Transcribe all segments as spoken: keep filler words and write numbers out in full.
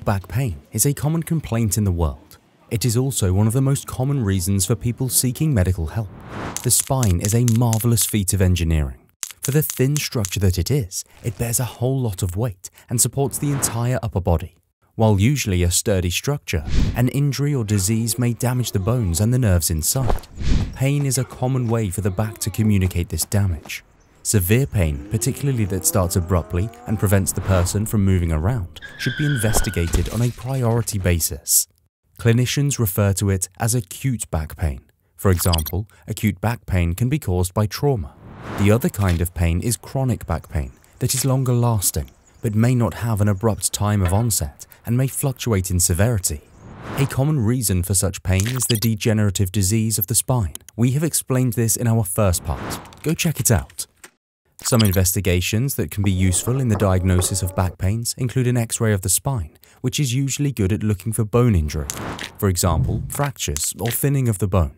back pain is a common complaint in the world. It is also one of the most common reasons for people seeking medical help. The spine is a marvelous feat of engineering. For the thin structure that it is, it bears a whole lot of weight and supports the entire upper body. While usually a sturdy structure, an injury or disease may damage the bones and the nerves inside. Pain is a common way for the back to communicate this damage. Severe pain, particularly that starts abruptly and prevents the person from moving around, should be investigated on a priority basis. Clinicians refer to it as acute back pain. For example, acute back pain can be caused by trauma. The other kind of pain is chronic back pain that is longer lasting, but may not have an abrupt time of onset and may fluctuate in severity. A common reason for such pain is the degenerative disease of the spine. We have explained this in our first part. Go check it out. Some investigations that can be useful in the diagnosis of back pains include an X-ray of the spine, which is usually good at looking for bone injury, for example, fractures or thinning of the bone.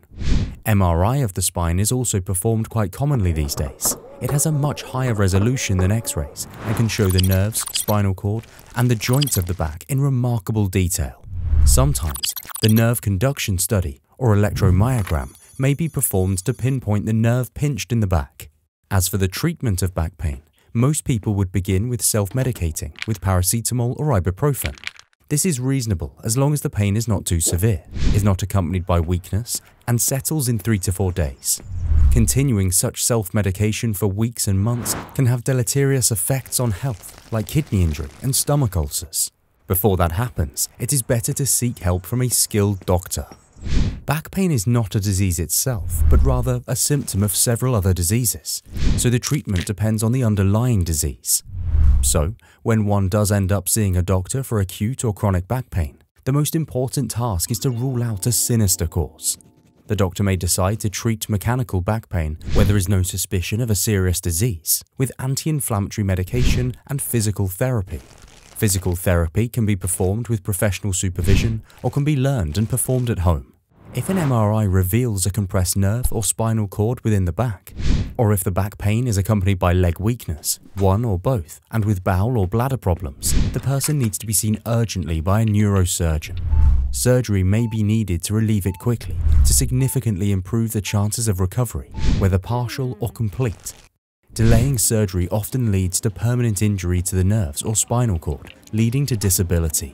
M R I of the spine is also performed quite commonly these days. It has a much higher resolution than X-rays and can show the nerves, spinal cord, and the joints of the back in remarkable detail. Sometimes, the nerve conduction study, or electromyogram, may be performed to pinpoint the nerve pinched in the back. As for the treatment of back pain, most people would begin with self-medicating with paracetamol or ibuprofen. This is reasonable as long as the pain is not too severe, is not accompanied by weakness, and settles in three to four days. Continuing such self-medication for weeks and months can have deleterious effects on health, like kidney injury and stomach ulcers. Before that happens, it is better to seek help from a skilled doctor. Back pain is not a disease itself, but rather a symptom of several other diseases, so the treatment depends on the underlying disease. So, when one does end up seeing a doctor for acute or chronic back pain, the most important task is to rule out a sinister cause. The doctor may decide to treat mechanical back pain where there is no suspicion of a serious disease, with anti-inflammatory medication and physical therapy. Physical therapy can be performed with professional supervision or can be learned and performed at home. If an M R I reveals a compressed nerve or spinal cord within the back, or if the back pain is accompanied by leg weakness, one or both, and with bowel or bladder problems, the person needs to be seen urgently by a neurosurgeon. Surgery may be needed to relieve it quickly to significantly improve the chances of recovery, whether partial or complete. Delaying surgery often leads to permanent injury to the nerves or spinal cord, leading to disability.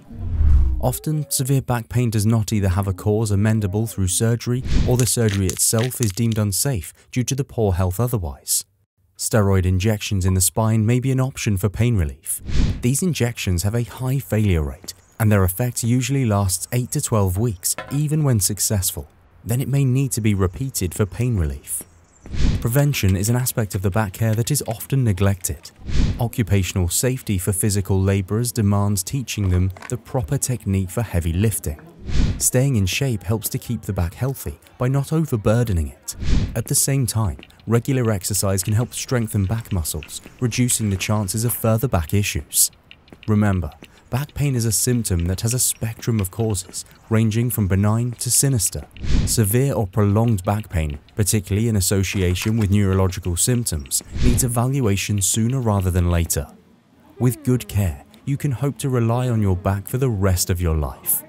Often, severe back pain does not either have a cause amendable through surgery or the surgery itself is deemed unsafe due to the poor health otherwise. Steroid injections in the spine may be an option for pain relief. These injections have a high failure rate, and their effect usually lasts eight to twelve weeks, even when successful. Then it may need to be repeated for pain relief. Prevention is an aspect of the back care that is often neglected. Occupational safety for physical laborers demands teaching them the proper technique for heavy lifting. Staying in shape helps to keep the back healthy by not overburdening it. At the same time, regular exercise can help strengthen back muscles, reducing the chances of further back issues. Remember, back pain is a symptom that has a spectrum of causes, ranging from benign to sinister. Severe or prolonged back pain, particularly in association with neurological symptoms, needs evaluation sooner rather than later. With good care, you can hope to rely on your back for the rest of your life.